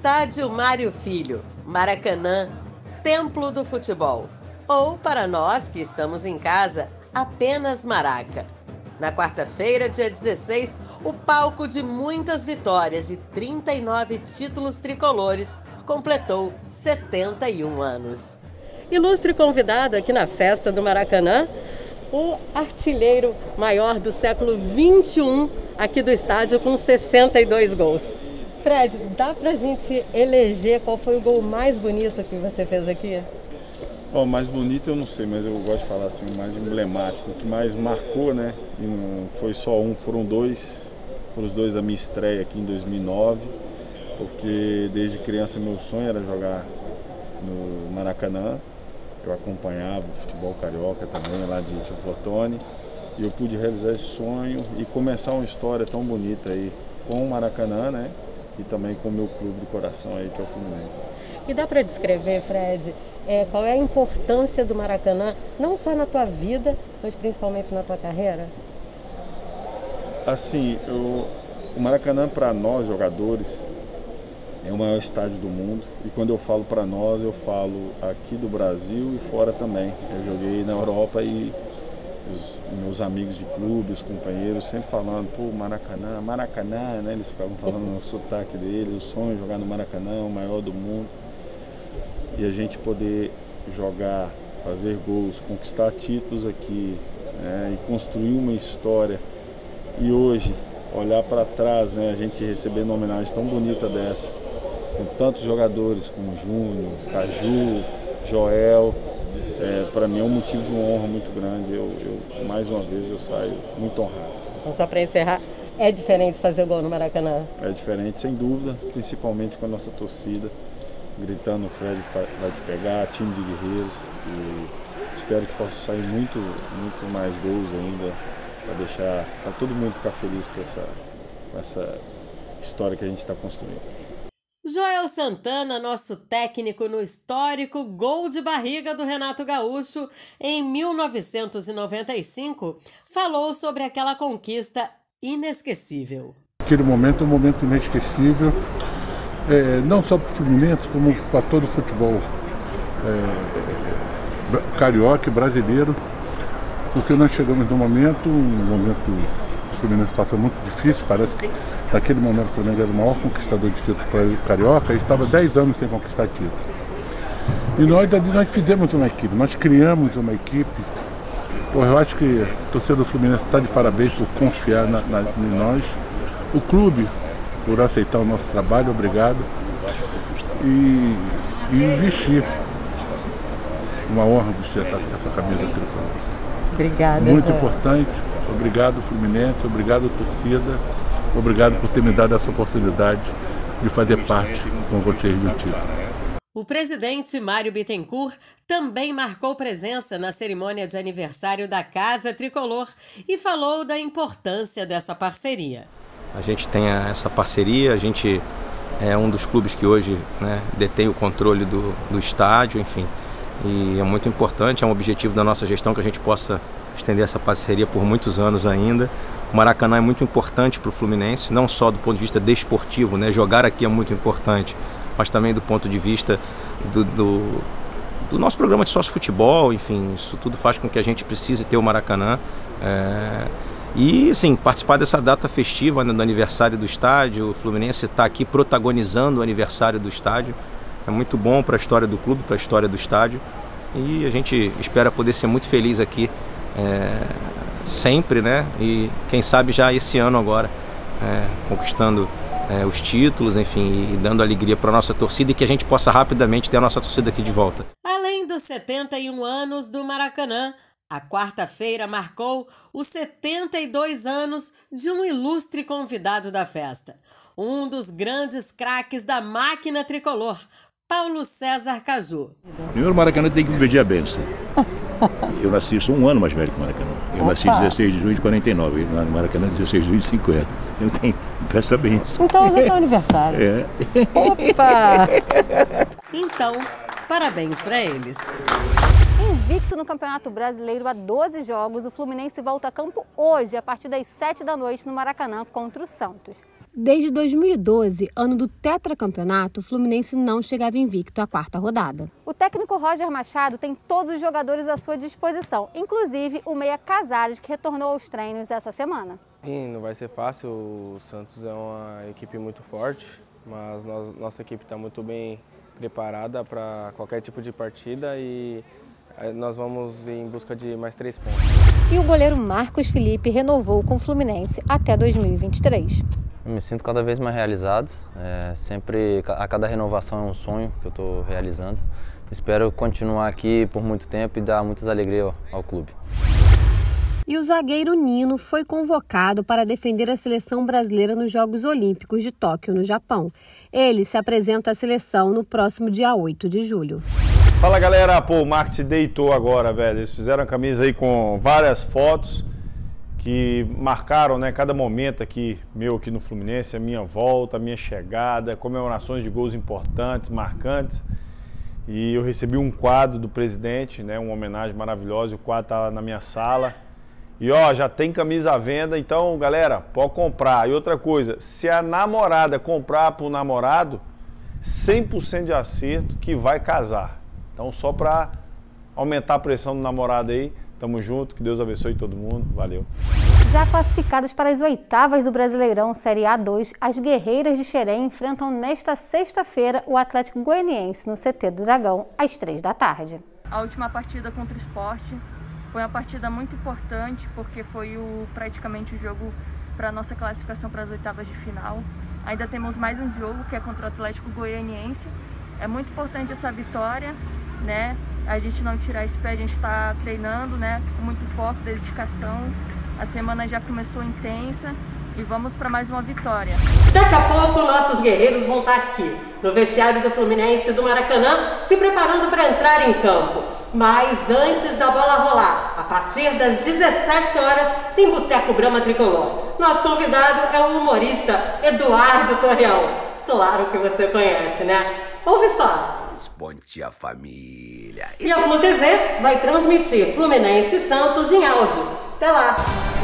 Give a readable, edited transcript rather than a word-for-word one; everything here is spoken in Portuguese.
Estádio Mário Filho, Maracanã, templo do futebol. Ou, para nós que estamos em casa, apenas Maraca. Na quarta-feira, dia 16, o palco de muitas vitórias e 39 títulos tricolores completou 71 anos. Ilustre convidado aqui na festa do Maracanã, o artilheiro maior do século XXI aqui do estádio com 62 gols. Fred, dá pra gente eleger qual foi o gol mais bonito que você fez aqui? O mais bonito eu não sei, mas eu gosto de falar assim, o mais emblemático, o que mais marcou, né? E não foi só um, foram dois. Foram os dois da minha estreia aqui em 2009, porque desde criança meu sonho era jogar no Maracanã. Eu acompanhava o futebol carioca também, lá de Tio Flotone, e eu pude realizar esse sonho e começar uma história tão bonita aí com o Maracanã, né? E também com o meu clube do coração aí, que é o Fluminense. E dá para descrever, Fred, qual é a importância do Maracanã, não só na tua vida, mas principalmente na tua carreira? Assim, o Maracanã para nós jogadores é o maior estádio do mundo. E quando eu falo para nós, eu falo aqui do Brasil e fora também. Eu joguei na Europa e os meus amigos de clube, os companheiros, sempre falando, pô, Maracanã, Maracanã, né? Eles ficavam falando no sotaque deles, o sonho de jogar no Maracanã, o maior do mundo. E a gente poder jogar, fazer gols, conquistar títulos aqui, né? E construir uma história. E hoje, olhar para trás, né? A gente recebendo uma homenagem tão bonita dessa, com tantos jogadores como Júnior, Caju, Joel, para mim é um motivo de uma honra muito grande. Eu mais uma vez eu saio muito honrado. Então, só para encerrar, é diferente fazer gol no Maracanã? É diferente, sem dúvida, principalmente com a nossa torcida gritando: o Fred vai te pegar, time de guerreiros. E espero que possa sair muito mais gols ainda, para todo mundo ficar feliz com essa história que a gente está construindo. Joel Santana, nosso técnico no histórico gol de barriga do Renato Gaúcho em 1995, falou sobre aquela conquista inesquecível. Aquele momento é um momento inesquecível, não só para o Fluminense, como para todo o futebol carioca e brasileiro, porque nós chegamos num momento, o Fluminense passou muito difícil. Parece que naquele momento o Fluminense era o maior conquistador de título carioca e estava 10 anos sem conquistar título. E nós fizemos uma equipe, nós criamos uma equipe. Eu acho que a torcida do Fluminense está de parabéns por confiar em nós. O clube por aceitar o nosso trabalho, obrigado. E investir. Uma honra vestir essa camisa tricolor. Obrigada. Muito importante. Obrigado, Fluminense. Obrigado, torcida. Obrigado por ter me dado essa oportunidade de fazer parte com vocês do título. O presidente Mário Bittencourt também marcou presença na cerimônia de aniversário da Casa Tricolor e falou da importância dessa parceria. A gente tem essa parceria, a gente é um dos clubes que hoje, né, detém o controle do estádio, enfim. E é muito importante, é um objetivo da nossa gestão que a gente possa estender essa parceria por muitos anos ainda. O Maracanã é muito importante para o Fluminense, não só do ponto de vista desportivo, né? Jogar aqui é muito importante, mas também do ponto de vista do nosso programa de sócio-futebol, enfim, isso tudo faz com que a gente precise ter o Maracanã. E, sim, participar dessa data festiva, né, do aniversário do estádio, o Fluminense está aqui protagonizando o aniversário do estádio. É muito bom para a história do clube, para a história do estádio. E a gente espera poder ser muito feliz aqui sempre, né? E quem sabe já esse ano agora, conquistando os títulos, enfim, e dando alegria para a nossa torcida e que a gente possa rapidamente ter a nossa torcida aqui de volta. Além dos 71 anos do Maracanã, a quarta-feira marcou os 72 anos de um ilustre convidado da festa. Um dos grandes craques da máquina tricolor, Paulo César Caju. Primeiro, o Maracanã tem que me pedir a bênção. Eu nasci, sou um ano mais velho que o Maracanã. Eu nasci 16 de junho de 49, no Maracanã 16 de junho de 50. Eu tenho, peço a bênção. Então hoje é teu aniversário. Opa! Então, parabéns para eles. Invicto no Campeonato Brasileiro há 12 jogos, o Fluminense volta a campo hoje, a partir das 7 da noite, no Maracanã, contra o Santos. Desde 2012, ano do tetracampeonato, o Fluminense não chegava invicto à 4ª rodada. O técnico Roger Machado tem todos os jogadores à sua disposição, inclusive o meia Casares, que retornou aos treinos essa semana. Sim, não vai ser fácil, o Santos é uma equipe muito forte, mas nossa equipe está muito bem preparada para qualquer tipo de partida e nós vamos em busca de mais 3 pontos. E o goleiro Marcos Felipe renovou com o Fluminense até 2023. Eu me sinto cada vez mais realizado, sempre a cada renovação é um sonho que eu estou realizando. Espero continuar aqui por muito tempo e dar muitas alegrias ao clube. E o zagueiro Nino foi convocado para defender a seleção brasileira nos Jogos Olímpicos de Tóquio, no Japão. Ele se apresenta à seleção no próximo dia 8 de julho. Fala galera, pô, o marketing deitou agora, velho. Eles fizeram a camisa aí com várias fotos que marcaram, né, cada momento aqui, meu aqui no Fluminense, a minha volta, a minha chegada, comemorações de gols importantes, marcantes. E eu recebi um quadro do presidente, né, uma homenagem maravilhosa, o quadro tá na minha sala. E ó, já tem camisa à venda, então galera, pode comprar. E outra coisa, se a namorada comprar pro namorado, 100% de acerto que vai casar. Então só para aumentar a pressão do namorado aí, tamo junto, que Deus abençoe todo mundo, valeu. Já classificadas para as 8ª do Brasileirão Série A2, as Guerreiras de Xerém enfrentam nesta sexta-feira o Atlético Goianiense no CT do Dragão, às 3 da tarde. A última partida contra o Sport foi uma partida muito importante, porque foi praticamente o jogo para a nossa classificação para as 8ª de final. Ainda temos mais um jogo, que é contra o Atlético Goianiense. É muito importante essa vitória, né? A gente não tirar esse pé, a gente está treinando, né? Com muito foco, dedicação. A semana já começou intensa e vamos para mais uma vitória. Daqui a pouco, nossos guerreiros vão estar aqui, no vestiário do Fluminense do Maracanã, se preparando para entrar em campo. Mas antes da bola rolar, a partir das 17 horas, tem Boteco Brahma Tricolor. Nosso convidado é o humorista Eduardo Torreão. Claro que você conhece, né? Ouve só. Bom dia, família. E a Flu TV vai transmitir Fluminense e Santos em áudio. Até lá!